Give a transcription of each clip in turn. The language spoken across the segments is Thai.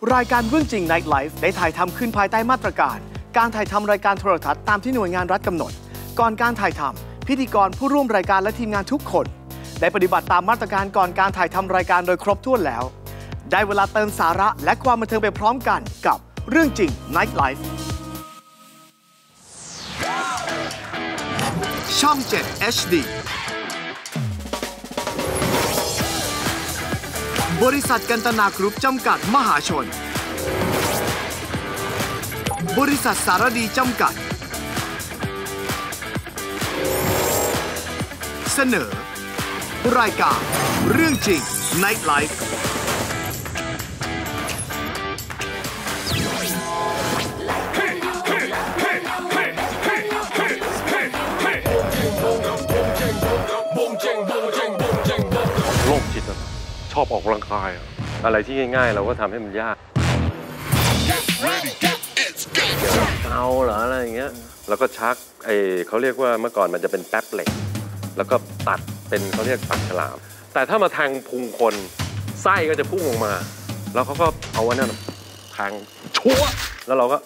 รายการเรื่องจริง Night Life ได้ถ่ายทำขึ้นภายใต้มาตรการการถ่ายทำรายการโทรทัศน์ตามที่หน่วยงานรัฐกำหนดก่อนการถ่ายทำพิธีกรผู้ร่วมรายการและทีมงานทุกคนได้ปฏิบัติตามมาตรการก่อนการถ่ายทำรายการโดยครบถ้วนแล้วได้เวลาเติมสาระและความบันเทิงไปพร้อมกันกับเรื่องจริง Night Life ช่อง 7 HD บริษัทกันตนากรุ๊ปจำกัดมหาชนบริษัทสารดีจำกัดเสนอรายการเรื่องจริง Night Life โรคจิตชอบออกกำลังกายอะไรที่ง่ายๆเราก็ทำให้มันยากเอาเหรออะไรอย่างเงี้ยแล้วก็ชักเขาเรียกว่าเมื่อก่อนมันจะเป็นแป๊บเหล็กแล้วก็ตัดเป็นเขาเรียกปากฉลามแต่ถ้ามาแทงพุงคนไส้ก็จะพุ่งออกมาแล้วเขาก็เอาอันนั้นแทงชั่วแล้วเราก็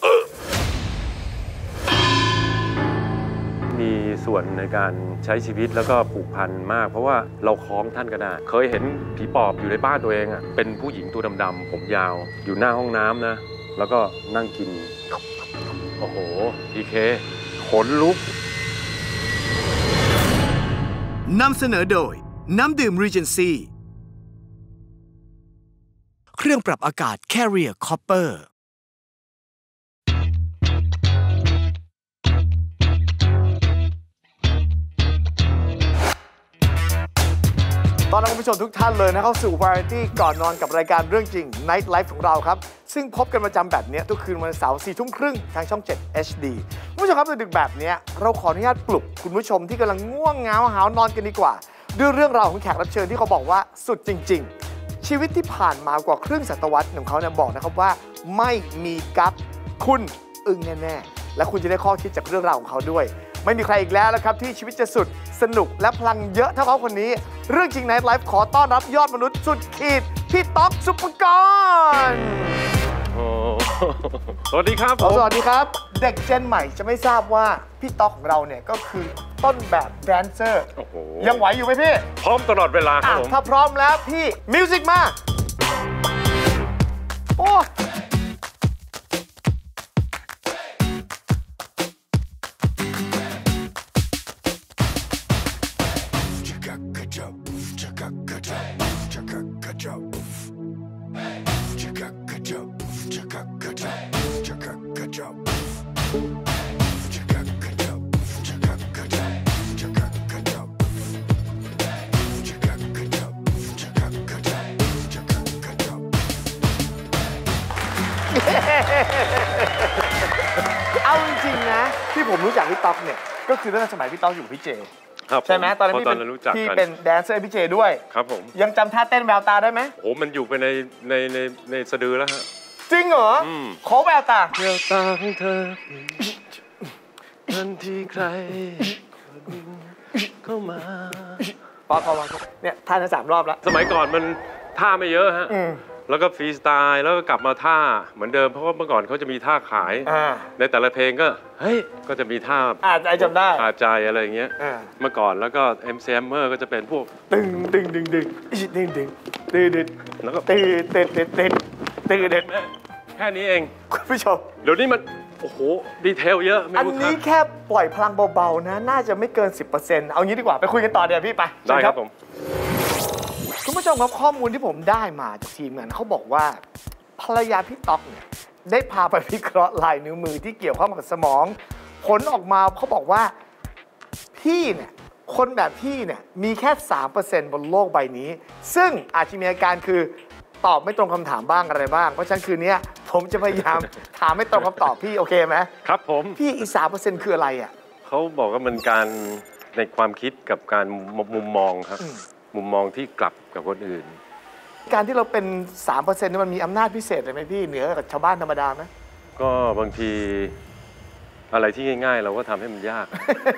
มีส่วนในการใช้ชีวิตแล้วก็ผูกพันมากเพราะว่าเราคล้องท่านก็ได้เคยเห็นผีปอบอยู่ในบ้านตัวเองอ่ะเป็นผู้หญิงตัวดำๆผมยาวอยู่หน้าห้องน้ำนะแล้วก็นั่งกินโอ้โหพีเคขนลุกนำเสนอโดยน้ำดื่ม Regency เครื่องปรับอากาศ Carrier Copperตอนรับคุณผู้ชมทุกท่านเลยนะเข้าสู่ Variety ก่อนนอนกับรายการเรื่องจริง Night Life ของเราครับซึ่งพบกันประจำแบบนี้ทุกคืนวันเสาร์ 4 ทุ่มครึ่งทางช่อง 7 HD คุณผู้ชมครับดึกๆแบบนี้เราขออนุญาตปลุกคุณผู้ชมที่กำลังง่วงเหงาหาวนอนกันดีกว่าด้วยเรื่องราวของแขกรับเชิญที่เขาบอกว่าสุดจริงๆชีวิตที่ผ่านมากว่าครึ่งศตวรรษของเขาเนี่ยบอกนะครับว่าไม่มีกั๊กคุณอึ้งแน่ๆและคุณจะได้ข้อคิดจากเรื่องราวของเขาด้วยไม่มีใครอีกแล้วนะครับที่ชีวิตจะสุดสนุกและพลังเยอะเท่าเขาคนนี้เรื่องจริง Night Life ขอต้อนรับยอดมนุษย์สุดขีดพี่ต๊อกสุปกรณ์สวัสดีครับสวัสดีครับเด็กเจนใหม่จะไม่ทราบว่าพี่ต๊อกของเราเนี่ยก็คือต้นแบบแดนเซอร์ยังไหวอยู่ไหมพี่พร้อมตลอดเวลาครับผมถ้าพร้อมแล้วพี่มิวสิกมาโอ้เอาจริงๆนะที่ผมรู้จักพี่ต๊อกเนี่ยก็คือตั้งแต่สมัยพี่ต๊อกอยู่พี่เจใช่ไหมตอนนั้นพี่เป็นแดนเซอร์พี่เจด้วยครับผมยังจำท่าเต้นแววตาได้ไหมโอ้มันอยู่ไปในสะดือแล้วฮะจริงเหรอขอแววตาแววตาของเธอทันทีใครเข้ามาพอเนี่ยท่านั้น3 รอบแล้วสมัยก่อนมันท่าไม่เยอะฮะแล้วก็ฟรีสไตล์แล้วก็กลับมาท่าเหมือนเดิมเพราะว่าเมื่อก่อนเขาจะมีท่าขายในแต่ละเพลงก็เฮ้ยก็จะมีท่าใจจำได้ใจอะไรอย่างเงี้ยเมื่อก่อนแล้วก็ MC Hammer ก็จะเป็นพวกดึงแล้วก็แค่นี้เองคุณผู้ชมเดี๋ยวนี้มันโอ้โหดีเทลเยอะอันนี้แค่ปล่อยพลังเบาๆนะน่าจะไม่เกิน 10% เอางี้ดีกว่าไปคุยกันต่อเดี๋ยวพี่ไปได้ครับผมคุณผู้ชมครับข้อมูลที่ผมได้มาจากทีมงานเขาบอกว่าภรรยาพี่ต๊อกเนี่ยได้พาไปวิเคราะห์ลายนิ้วมือที่เกี่ยวข้องกับสมองผลออกมาเขาบอกว่าพี่เนี่ยคนแบบพี่เนี่ยมีแค่ 3% บนโลกใบนี้ซึ่งอาจจะมีอาการคือตอบไม่ตรงคำถามบ้างอะไรบ้างเพราะฉะนั้นคืนนี้ผมจะพยายามถามให้ตรงคำตอบพี่โอเคไหมครับผมพี่อีก 3% คืออะไรอ่ะเขาบอกว่ามันการในความคิดกับการมุมมองครับมุมมองที่กลับกับคนอื่นการที่เราเป็น 3% นี่มันมีอำนาจพิเศษเลยไหมพี่เหนือกับชาวบ้านธรรมดาไหมก็บางทีอะไรที่ง่ายๆ เราก็ทำให้มันยาก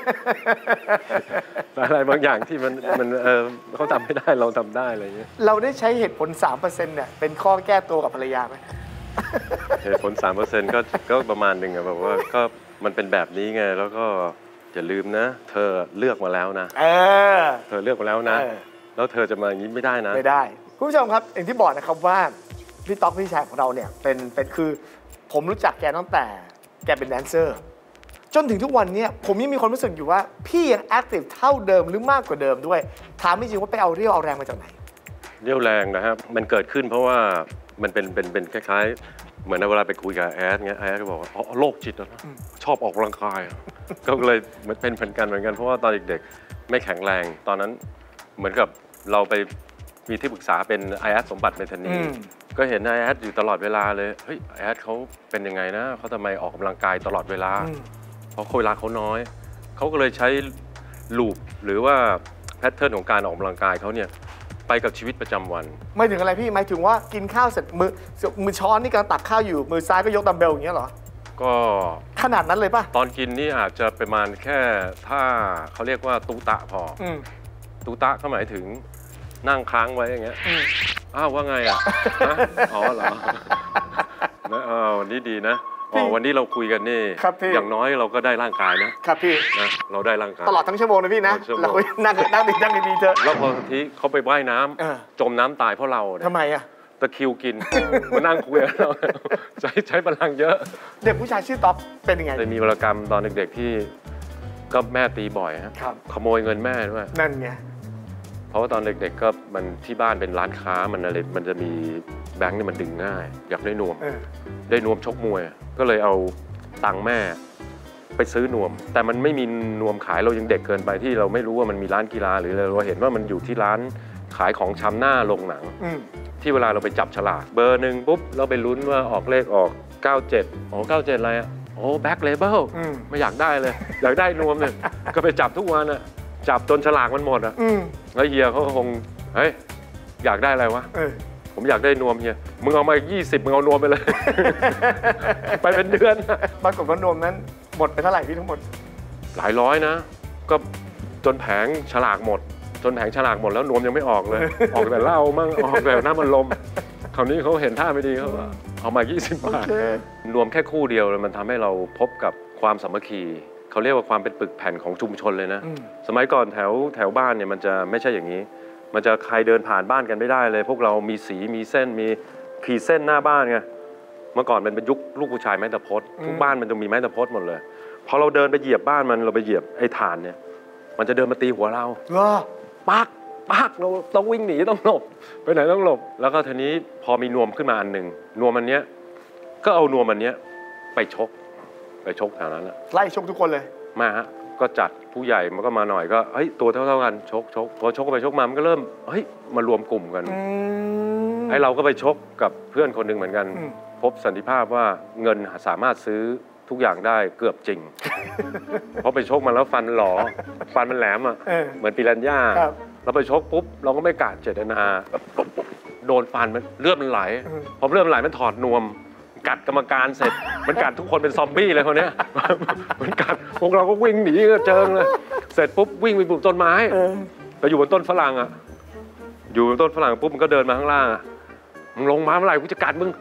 แต่อะไรบางอย่างที่มันเขาทำไม่ได้เราทำได้อะไรเงี้ยเราได้ใช้เหตุผล 3% เนี่ยเป็นข้อแก้ตัวกับภรรยาไหมเหตุผล 3% ก็ประมาณหนึ่งอะแบบว่าก็มันเป็นแบบนี้ไงแล้วก็อย่าลืมนะ เธอเลือกมาแล้วนะเธอเลือกมาแล้วนะแล้วเธอจะมาอย่างนี้ไม่ได้นะไม่ได้คุณผู้ชมครับอย่างที่บอกนะครับว่าพี่ต๊อกพี่ชายของเราเนี่ยเป็นคือผมรู้จักแกตั้งแต่แกเป็นแดนเซอร์จนถึงทุกวันนี้ผมยังมีความรู้สึกอยู่ว่าพี่ยังแอคทีฟเท่าเดิมหรือมากกว่าเดิมด้วยถามจริงๆว่าไปเอาเรี่ยวเอาแรงมาจากไหนเรี่ยวแรงนะครับมันเกิดขึ้นเพราะว่ามันเป็นคล้ายๆเหมือนเวลาไปคุยกับแอดเงี้ยแอดก็บอกว่าโรคจิตนะชอบออกกำลังกายก็เลยมันเป็นเหมือนกันเพราะว่าตอนเด็กๆไม่แข็งแรงตอนนั้นเหมือนกับเราไปมีที่ปรึกษาเป็นไอแอดสมบัติเมธานีก็เห็นไอแอดอยู่ตลอดเวลาเลยเฮ้ยไอแอดเขาเป็นยังไงนะเขาทำไมออกกำลังกายตลอดเวลาเพราะเวลาเขาน้อยเขาก็เลยใช้ลูปหรือว่าแพทเทิร์นของการออกกำลังกายเขาเนี่ยไปกับชีวิตประจำวันหมายถึงอะไรพี่หมายถึงว่ากินข้าวเสร็จมือช้อนนี่กำลังตักข้าวอยู่มือซ้ายก็ยกดัมเบลอย่างเงี้ยเหรอก็ขนาดนั้นเลยป่ะตอนกินนี่อาจจะประมาณแค่ถ้าเขาเรียกว่าตูตะพอตูตะก็หมายถึงนั่งค้างไว้อย่างเงี้ยอ้าวว่าไงอ่ะอ๋อเหรอวันนี้ดีนะวันนี้เราคุยกันนี่อย่างน้อยเราก็ได้ร่างกายนะครับพี่นะเราได้ร่างกายตลอดทั้งชั่วโมงนะพี่นะเราคุยนั่งดีเถอะแล้วพอทีเขาไปว่ายน้ำจมน้ำตายเพราะเราทำไมอ่ะตะคิวกินมานั่งคุยกับเราใช้พลังเยอะเด็กผู้ชายชื่อต๊อกเป็นยังไงจะมีวรรณกรรมตอนเด็กๆที่ก็แม่ตีบ่อยครับขโมยเงินแม่ด้วยนั่นไงเพราะว่าตอนเด็กๆก็มันที่บ้านเป็นร้านค้ามันจะมีแบงค์นี่มันดึงง่ายอยากได้นวมชกมวยก็เลยเอาตังค์แม่ไปซื้อนวมแต่มันไม่มีนวมขายเรายังเด็กเกินไปที่เราไม่รู้ว่ามันมีร้านกีฬาหรือเราเห็นว่ามันอยู่ที่ร้านขายของชำหน้าโรงหนังที่เวลาเราไปจับฉลากเบอร์หนึ่งปุ๊บเราไปลุ้นว่าออกเลขออก97อ๋อ97อะไรอ่ะโอ้แบ็คเลเบลไม่อยากได้เลยอยากได้นวมเนี่ยก็ไปจับทุกวันอ่ะจับจนฉลากมันหมดอ่ะแล้วเฮียเขาคงเฮ้ยอยากได้อะไรวะผมอยากได้นวมเฮียมึงเอามา20มึงเอานวมไปเลย ไปเป็นเดือนปรากฏว่านวมนั้นหมดไปเท่าไหร่พี่ทั้งหมดหลายร้อยนะก็จนแผงฉลากหมดแล้วนวมยังไม่ออกเลย ออกแต่เหล้ามั่งออกแต่น้ำมันลมคราวนี้เขาเห็นท่าไม่ดีเขาเอามา20 บาทนวมแค่คู่เดียวมันทำให้เราพบกับความสามัคคีเขาเรียกว่าความเป็นปึกแผ่นของชุมชนเลยนะสมัยก่อนแถวบ้านเนี่ยมันจะไม่ใช่อย่างนี้มันจะใครเดินผ่านบ้านกันไม่ได้เลยพวกเรามีสีมีเส้นมีขีดเส้นหน้าบ้านไงเมื่อก่อนมันเป็นยุคลูกผู้ชายไม้ตะพดทุกบ้านมันจะมีไม้ตะพดหมดเลยพอเราเดินไปเหยียบบ้านมันเราไปเหยียบไอ้ถ่านเนี่ยมันจะเดินมาตีหัวเราปักเราต้องวิ่งหนีต้องหลบไปไหนต้องหลบแล้วก็ทีนี้พอมีนวมขึ้นมาอันหนึ่งนวมอันเนี้ยก็เอานวมอันเนี้ยไปชกแถวนั้นแหละไล่ชกทุกคนเลยมาฮะก็จัดผู้ใหญ่มันก็มาหน่อยก็เฮ้ยตัวเท่ากันชกพอชกไปชกมามันก็เริ่มเฮ้ยมารวมกลุ่มกันไอ้เราก็ไปชกกับเพื่อนคนหนึ่งเหมือนกันพบสันติภาพว่าเงินสามารถซื้อทุกอย่างได้เกือบจริงเพราะไปชกมันแล้วฟันมันแหลมอ่ะเหมือนปิรันย่าเราไปชกปุ๊บเราก็ไม่กะเจตนาโดนฟันมันเลือดมันไหลพอเลือดมันไหลมันถอดนวมกัดกรรมการเสร็จมันกัดทุกคนเป็นซอมบี้เลยคนนี้มันกัดพวกเราก็วิ่งหนีกระเจิงเลยเสร็จปุ๊บวิ่งไปปลูกต้นไม้ไปอยู่บนต้นฝรั่งอ่ะอยู่บนต้นฝรั่งปุ๊บมันก็เดินมาข้างล่างอ่ะมึงลงมาเมื่อไหร่กูจะกัดมึง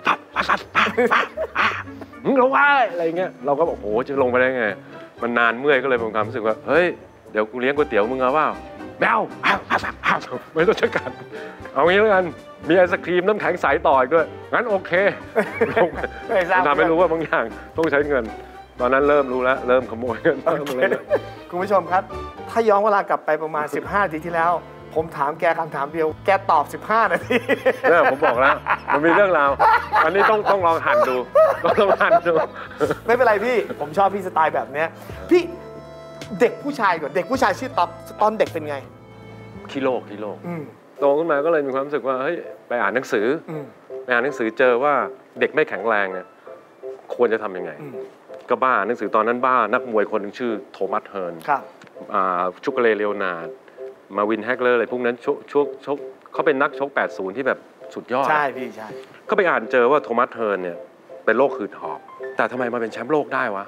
มึงลงมาอะไรเงี้ยเราก็บอกโอ้โหจะลงไปได้ไงมันนานเมื่อยก็เลยมีความรู้สึกว่าเฮ้ยเดี๋ยวกูเลี้ยงก๋วยเตี๋ยวมึงเอาเปล่าแมวไม่ต้องจะกัดเอางี้แล้วกันมีไอศครีมน้ำแข็งใสต่ออีกด้วยงั้นโอเคทำให้รู้ว่าบางอย่างต้องใช้เงินตอนนั้นเริ่มรู้แล้วเริ่มขโมยเงินคุณผู้ชมครับถ้าย้อนเวลากลับไปประมาณ15 นาทีที่แล้วผมถามแกคำถามเดียวแกตอบ15 นาทีเนี่ยผมบอกแล้วมันมีเรื่องราวอันนี้ต้องลองหันดูไม่เป็นไรพี่ผมชอบพี่สไตล์แบบนี้พี่เด็กผู้ชายก่อนเด็กผู้ชายชื่อต๊อบตอนเด็กเป็นไงขี้โลกโตขึ้นมาก็เลยมีความรู้สึกว่าเฮ้ยไปอ่านหนังสือเจอว่าเด็กไม่แข็งแรงเนี่ยควรจะทำยังไงก็บ้าหนังสือตอนนั้นบ้านักมวยคนหนึ่งชื่อโทมัสเฮิร์นชุกเลเลโอนาร์ดมาวินแฮกเลอร์อะไรพวกนั้นชกเขาเป็นนักชก80ที่แบบสุดยอดใช่พี่ใช่ก็ไปอ่านเจอว่าโทมัสเฮิร์นเนี่ยเป็นโรคหืดหอบแต่ทำไมมาเป็นแชมป์โลกได้วะ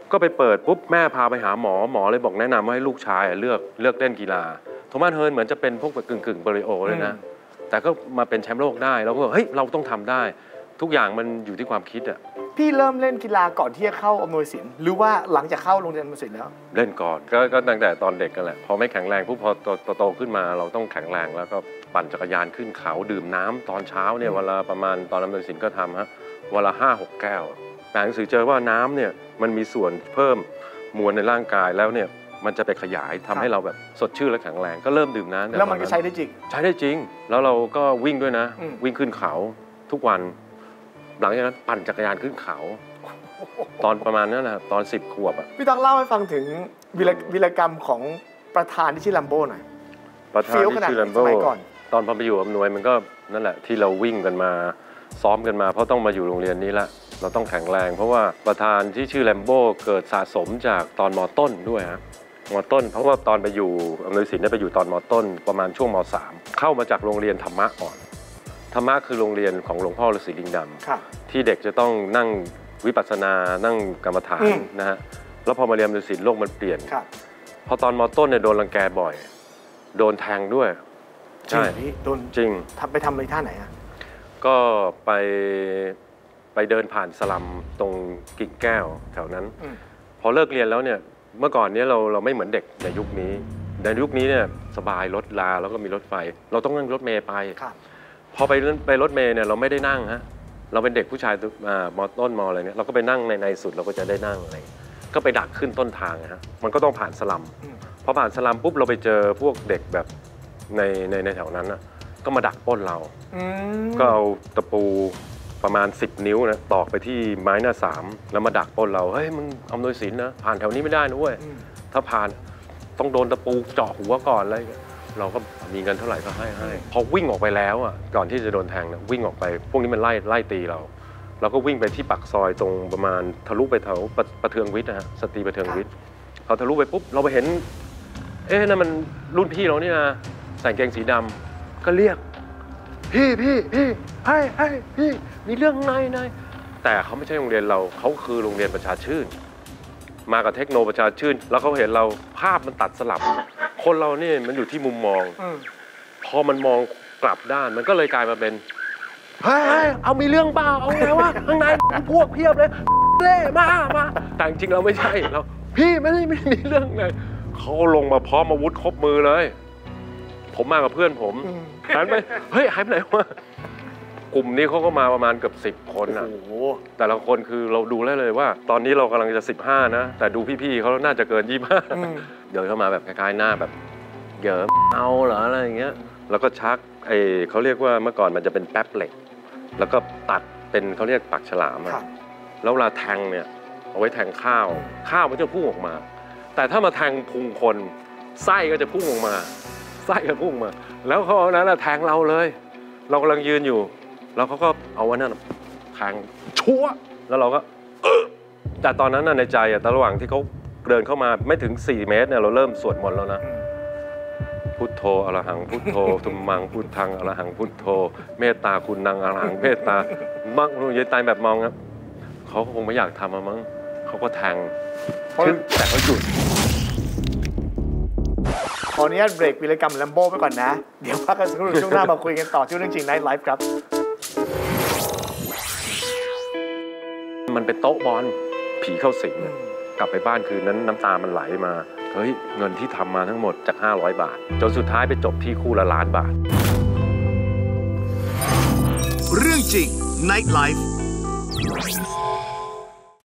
ก็ไปเปิดปุ๊บแม่พาไปหาหมอเลยบอกแนะนำว่าให้ลูกชายเลือกเล่นกีฬาโทมัสเฮิร์นเหมือนจะเป็นพวกแบบกึ่งบริโอเลยนะแต่ก็มาเป็นแชมป์โลกได้เราก็เฮ้ยเราต้องทำได้ทุกอย่างมันอยู่ที่ความคิดอ่ะพี่เริ่มเล่นกีฬาก่อนที่จะเข้าอำนวยศิลป์หรือว่าหลังจากเข้าโรงเรียนอำนวยศิลป์แล้วเล่นก่อนก็ตั้งแต่ตอนเด็กกันแหละพอไม่แข็งแรงปุ๊บพอโตขึ้นมาเราต้องแข็งแรงแล้วก็ปั่นจักรยานขึ้นเขาดื่มน้ำตอนเช้าเนี่ยเวลาประมาณตอนอำนวยศิลป์ก็ทำฮะเวลา5-6 แก้วอ่านหนังสือเจอว่าน้ำเนี่ยมันมีส่วนเพิ่มมวลในร่างกายแล้วเนี่ยมันจะไปขยายทำให้เราแบบสดชื่นและแข็งแรงก็เริ่มดื่มน้ำแล้วมันก็ใช้ได้จริงแล้วเราก็วิ่งด้วยนะวิ่งขึ้นเขาทุกวันหลังจากนั้นปั่นจักรยานขึ้นเขาตอนประมาณนั้นนะตอน10 ขวบอ่ะพี่ต้องเล่าให้ฟังถึงวีรกรรมของประธานที่ชื่อลัมโบ้หน่อยประธานที่ชื่อลัมโบ้ตอนพอไปอยู่อำนวยมันก็นั่นแหละที่เราวิ่งกันมาซ้อมกันมาเพราะต้องมาอยู่โรงเรียนนี้ละเราต้องแข็งแรงเพราะว่าประธานที่ชื่อลัมโบ้เกิดสะสมจากตอนม.ต้นด้วยฮะม.ต้นเพราะว่าตอนไปอยู่อำนวยศิลป์ได้ไปอยู่ตอนม.ต้นประมาณช่วงม.3เข้ามาจากโรงเรียนธรรมะก่อนธรรมะคือโรงเรียนของหลวงพ่อฤาษีลิงดำที่เด็กจะต้องนั่งวิปัสสนานั่งกรรมฐานนะฮะแล้วพอมาเรียนอำนวยศิลป์โลกมันเปลี่ยนพอตอนม.ต้นเนี่ยโดนรังแกบ่อยโดนแทงด้วยใช่โดนจริงไปทำอะไรท่าไหนอะก็ไปเดินผ่านสลัมตรงกิ่งแก้วแถวนั้นพอเลิกเรียนแล้วเนี่ยเมื่อก่อนนี้เราไม่เหมือนเด็กในยุคนี้เนี่ยสบายรถลาแล้วก็มีรถไฟเราต้องนั่งรถเมล์ไปพอไปรถเมล์เนี่ยเราไม่ได้นั่งฮะเราเป็นเด็กผู้ชายม.ต้นม.อะไรเนี่ยเราก็ไปนั่งในสุดเราก็จะได้นั่งอะไรก็ไปดักขึ้นต้นทางฮะมันก็ต้องผ่านสลัมพอผ่านสลัมปุ๊บเราไปเจอพวกเด็กแบบในแถวนั้นนะก็มาดักปล้นเราก็เอาตะปูประมาณ10 นิ้วนะตอกไปที่ไม้หน้า3แล้วมาดักปล้นเราเฮ้ยมึงอำนวยศิลป์นะผ่านแถวนี้ไม่ได้นะเว้ยถ้าผ่านต้องโดนตะปูเจาะหัวก่อนอะไรเราก็มีเงินเท่าไหร่ก็ให้พอวิ่งออกไปแล้วอ่ะก่อนที่จะโดนแทงนะวิ่งออกไปพวกนี้มันไล่ตีเราก็วิ่งไปที่ปากซอยตรงประมาณทะลุไปแถวประเทืองวิทย์นะฮะสตรีประเทืองวิทย์พอทะลุไปปุ๊บเราไปเห็นนั่นมันรุ่นพี่เรานี่นะใส่กางเกงสีดำก็เรียกพี่ให้พี่มีเรื่องในแต่เขาไม่ใช่โรงเรียนเราเขาคือโรงเรียนประชาชื่นมากับเทคโนประชาชื่นแล้วเขาเห็นเราภาพมันตัดสลับคนเรานี่มันอยู่ที่มุมมองพอมันมองกลับด้านมันก็เลยกลายมาเป็นเฮ้ยเอามีเรื่องเปล่าเอาไงวะข้างในพวกเพียบเลยเล่มาแต่จริงเราไม่ใช่เราพี่ไม่มีเรื่องเลยเขาลงมาพร้อมอาวุธครบมือเลยผมมากับเพื่อนผมหันไปเฮ้ยหายไปไหนวะกลุ่มนี้เขาก็มาประมาณเกือบ10 คนอ่ะแต่ละคนคือเราดูได้เลยว่าตอนนี้เรากำลังจะ15นะแต่ดูพี่ๆเขาน่าจะเกิน25เดินเข้ามาแบบคล้ายๆหน้าแบบเยอะเอาเหรออะไรอย่างเงี้ยแล้วก็ชักเขาเรียกว่าเมื่อก่อนมันจะเป็นแป๊บเหล็กแล้วก็ตัดเป็นเขาเรียกปากฉลามแล้วเวลาแทงเนี่ยเอาไว้แทงข้าวมันจะพุ่งออกมาแต่ถ้ามาแทงพุงคนไส้ก็จะพุ่งออกมาแล้วเขาเอานั้นแทงเราเลยเรากำลังยืนอยู่แล้วเขาก็เอาวันนั้นแทงชั่วแล้วเราก็แต่ตอนนั้นในใจแต่ระหว่างที่เขาเดินเข้ามาไม่ถึง4 เมตรเนี่ยเราเริ่มสวดมนต์แล้วนะพุทโธอรหังพุทโธธุมมังพุทธังอรหังพุทโธเมตตาคุณนังอรหังเมตตามั่งยายตายแบบมองครับเขาคงไม่อยากทำมั้งเขาก็แทงแต่เขาหยุดขออนุญาตเบรกวีรกรรมลัมโบ้ไปก่อนนะเดี๋ยวพักกันสักครู่ช่วงหน้ามาคุยกันต่อที่เรื่องจริง Night Life ครับมันเป็นโต๊ะบอลผีเข้าสิงกลับไปบ้านคืนนั้นน้ำตามันไหลมาเฮ้ยเงินที่ทำมาทั้งหมดจาก500 บาทจนสุดท้ายไปจบที่คู่ละ1 ล้านบาทเรื่องจริง Night Life